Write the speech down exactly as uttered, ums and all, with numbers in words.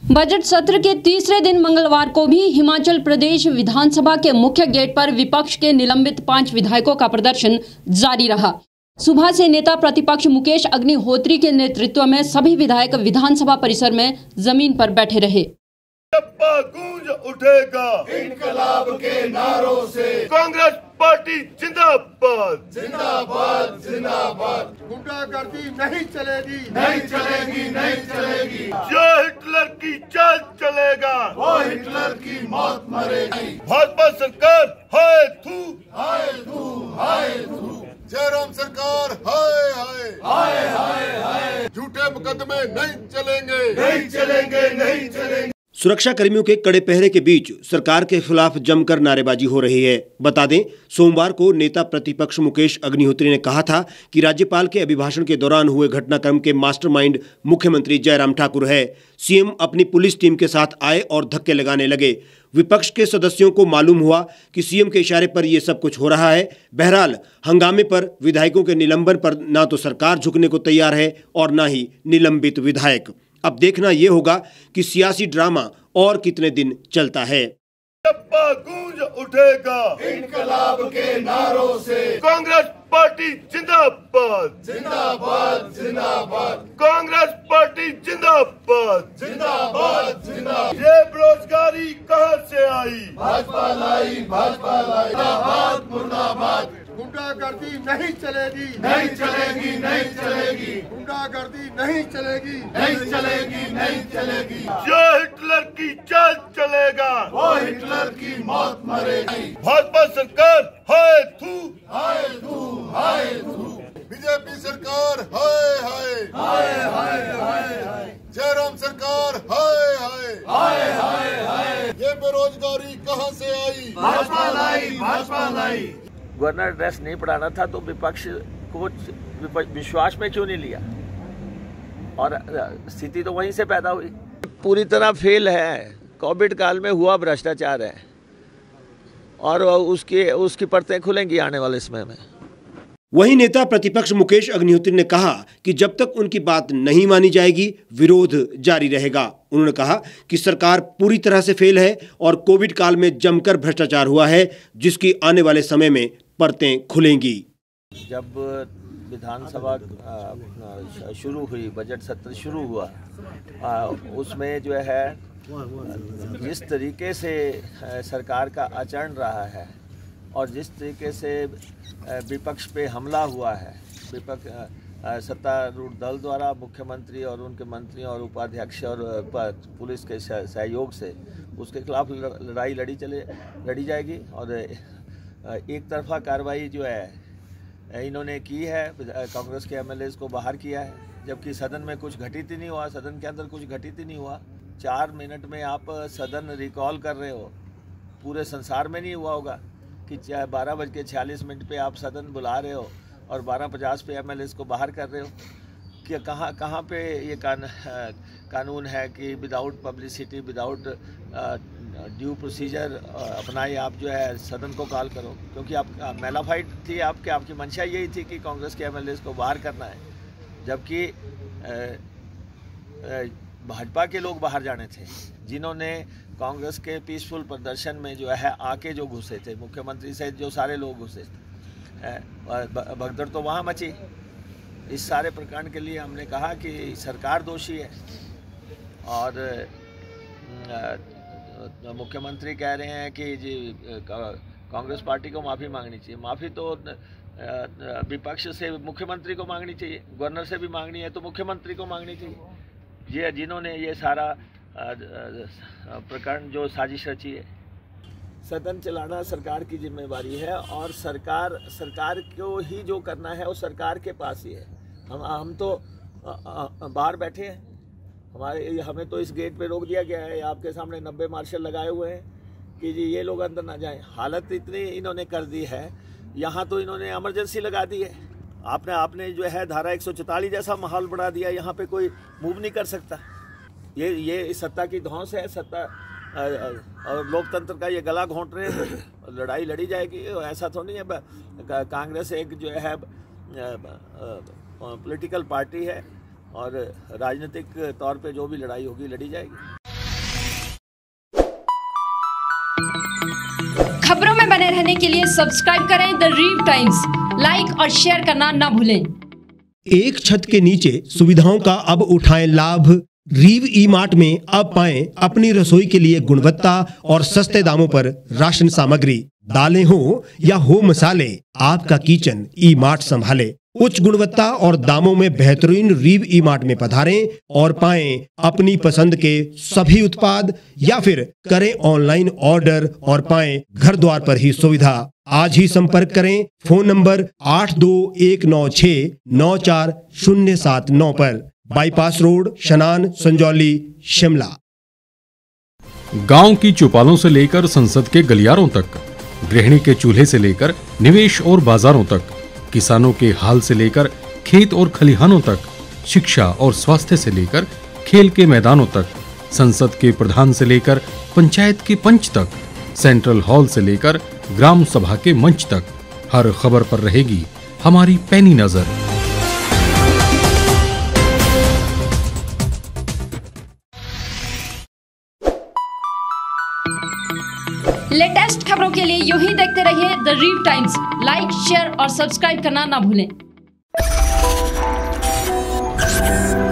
Budget सत्र के तीसरे दिन मंगलवार को भी हिमाचल प्रदेश विधानसभा के मुख्य गेट पर विपक्ष के निलंबित पांच विधायकों का प्रदर्शन जारी रहा। सुबह से नेता प्रतिपक्ष मुकेश अग्निहोत्री के नेतृत्व में सभी विधायक विधानसभा परिसर में जमीन पर बैठे रहे। गूंज उठेगा इनकलाब के नारों से, कांग्रेस पार्टी जिंदाबाद जिंदाबाद जिंदाबाद। गुंडागर्दी नहीं चलेगी नहीं चलेगी नहीं चलेगी। जो हिटलर की चाल चलेगा वो हिटलर की मौत मरेगी। भाजपा सरकार हाय थू हाय थू हाय थू। जयराम सरकार हाय हाय हाय हाय हाय। झूठे मुकदमे नहीं चलेंगे नहीं चलेंगे नहीं चलेंगे। सुरक्षा कर्मियों के कड़े पहरे के बीच सरकार के खिलाफ जमकर नारेबाजी हो रही है। बता दें, सोमवार को नेता प्रतिपक्ष मुकेश अग्निहोत्री ने कहा था कि राज्यपाल के अभिभाषण के दौरान हुए घटनाक्रम के मास्टरमाइंड मुख्यमंत्री जयराम ठाकुर है। सीएम अपनी पुलिस टीम के साथ आए और धक्के लगाने लगे। विपक्ष के सदस्यों को मालूम हुआ कि सीएम के इशारे पर यह सब कुछ हो रहा है। बहरहाल हंगामे पर विधायकों के निलंबन पर ना तो सरकार झुकने को तैयार है और ना ही निलंबित विधायक। अब देखना यह होगा कि सियासी ड्रामा और कितने दिन चलता है। गूंज उठेगा इनकलाब के नारों से, कांग्रेस पार्टी जिंदाबाद जिंदाबाद जिंदाबाद। कांग्रेस पार्टी जिंदाबाद जिंदाबाद जिंदाबाद। ये बेरोजगारी कहां से आई? भाजपा लाई भाजपा लाई। मुर्दाबाद मुर्दाबाद। गुंडागर्दी नहीं चलेगी नहीं चलेगी नहीं चलेगी। गुंडागर्दी नहीं चलेगी नहीं चलेगी नहीं चलेगी। जो हिटलर की चाल चलेगा वो हिटलर की मौत मरेगी। भाजपा सरकार हाय थू हाय थू हाय थू। बीजेपी सरकार हाय हाय हाय हाय हाय हाय। जयराम सरकार हाय हाय हाय हाय हाय। ये बेरोजगारी कहां से आई? भाजपा लाई भाजपा लाई। गवर्नर एड्रेस नहीं पढ़ाना था तो विपक्ष को विश्वास में क्यों नहीं लिया? और स्थिति तो वहीं से पैदा हुई। पूरी तरह फेल है। कोविड काल में हुआ भ्रष्टाचार है और उसकी उसकी परतें खुलेंगी आने वाले समय में। वहीं नेता प्रतिपक्ष मुकेश अग्निहोत्री ने कहा कि जब तक उनकी बात नहीं मानी जाएगी विरोध जारी रहेगा। उन्होंने कहा कि सरकार पूरी तरह से फेल है और कोविड काल में जमकर भ्रष्टाचार हुआ है, जिसकी आने वाले समय में परतें खुलेंगी। जब विधानसभा शुरू हुई, बजट सत्र शुरू हुआ, उसमें जो है जिस तरीके से सरकार का आचरण रहा है और जिस तरीके से विपक्ष पे हमला हुआ है, विपक्ष सत्तारूढ़ दल द्वारा मुख्यमंत्री और उनके मंत्री और उपाध्यक्ष और पुलिस के सहयोग से उसके खिलाफ लड़ाई लड़ी चले लड़ी जाएगी। और एक तरफा कार्रवाई जो है इन्होंने की है, कांग्रेस के एमएलए को बाहर किया है, जबकि सदन में कुछ घटित ही नहीं हुआ। सदन के अंदर कुछ घटित ही नहीं हुआ। चार मिनट में आप सदन रिकॉल कर रहे हो। पूरे संसार में नहीं हुआ होगा कि बारह बज के छियालीस मिनट पर आप सदन बुला रहे हो और बारह पचास पे एमएलए को बाहर कर रहे हो। कि कहाँ कहाँ पे ये कान, कानून है कि without publicity, without due procedure अपनाए आप जो है सदन को कॉल करो? क्योंकि आप मेलाफाइट थी आपके आपकी मंशा यही थी कि कांग्रेस के एमएलए को बाहर करना है, जबकि भाजपा के लोग बाहर जाने थे, जिन्होंने कांग्रेस के पीसफुल प्रदर्शन में जो है आके जो घुसे थे, मुख्यमंत्री सहित जो सारे लोग घुसे भगदड़ तो वहाँ मची। इस सारे प्रकरण के लिए हमने कहा कि सरकार दोषी है और मुख्यमंत्री कह रहे हैं कि जी कांग्रेस पार्टी को माफ़ी मांगनी चाहिए। माफ़ी तो विपक्ष से मुख्यमंत्री को मांगनी चाहिए, गवर्नर से भी मांगनी है तो मुख्यमंत्री को मांगनी चाहिए। ये जिन्होंने ये सारा प्रकरण जो साजिश रची है। सदन चलाना सरकार की जिम्मेवारी है और सरकार सरकार को ही जो करना है वो सरकार के पास ही है। हम हम तो बाहर बैठे हैं, हमारे हमें तो इस गेट पे रोक दिया गया है। आपके सामने नब्बे मार्शल लगाए हुए हैं कि जी ये लोग अंदर ना जाएं। हालत इतनी इन्होंने कर दी है, यहाँ तो इन्होंने इमरजेंसी लगा दी है। आपने आपने जो है धारा एक सौ चौतालीस जैसा माहौल बढ़ा दिया। यहाँ पे कोई मूव नहीं कर सकता। ये ये सत्ता की धौंस है, सत्ता और लोकतंत्र का ये गला घोंट रहे हैं। लड़ाई लड़ी जाएगी, ऐसा तो नहीं है। कांग्रेस एक जो है पॉलिटिकल पार्टी है और राजनीतिक तौर पे जो भी लड़ाई होगी लड़ी जाएगी। खबरों में बने रहने के लिए सब्सक्राइब करें द रीव टाइम्स, लाइक और शेयर करना ना भूलें। एक छत के नीचे सुविधाओं का अब उठाएं लाभ। रीव ई मार्ट में अब पाएं अपनी रसोई के लिए गुणवत्ता और सस्ते दामों पर राशन सामग्री। दालें हो या हो मसाले, आपका किचन ई मार्ट संभाले। उच्च गुणवत्ता और दामों में बेहतरीन रीव ई मार्ट में पधारें और पाएं अपनी पसंद के सभी उत्पाद, या फिर करें ऑनलाइन ऑर्डर और पाएं घर द्वार पर ही सुविधा। आज ही संपर्क करें फोन नंबर आठ दो एक नौ छह नौ चार शून्य सात नौ पर, बाईपास रोड, शनान, संजौली, शिमला। गांव की चौपालों से लेकर संसद के गलियारों तक, गृहिणी के चूल्हे से लेकर निवेश और बाजारों तक, किसानों के हाल से लेकर खेत और खलिहानों तक, शिक्षा और स्वास्थ्य से लेकर खेल के मैदानों तक, संसद के प्रधान से लेकर पंचायत के पंच तक, सेंट्रल हॉल से लेकर ग्राम सभा के मंच तक, हर खबर पर रहेगी हमारी पैनी नजर। लेटेस्ट खबरों के लिए यूं ही देखते रहिए the Reev Times. Like, share और सब्सक्राइब करना ना भूलें।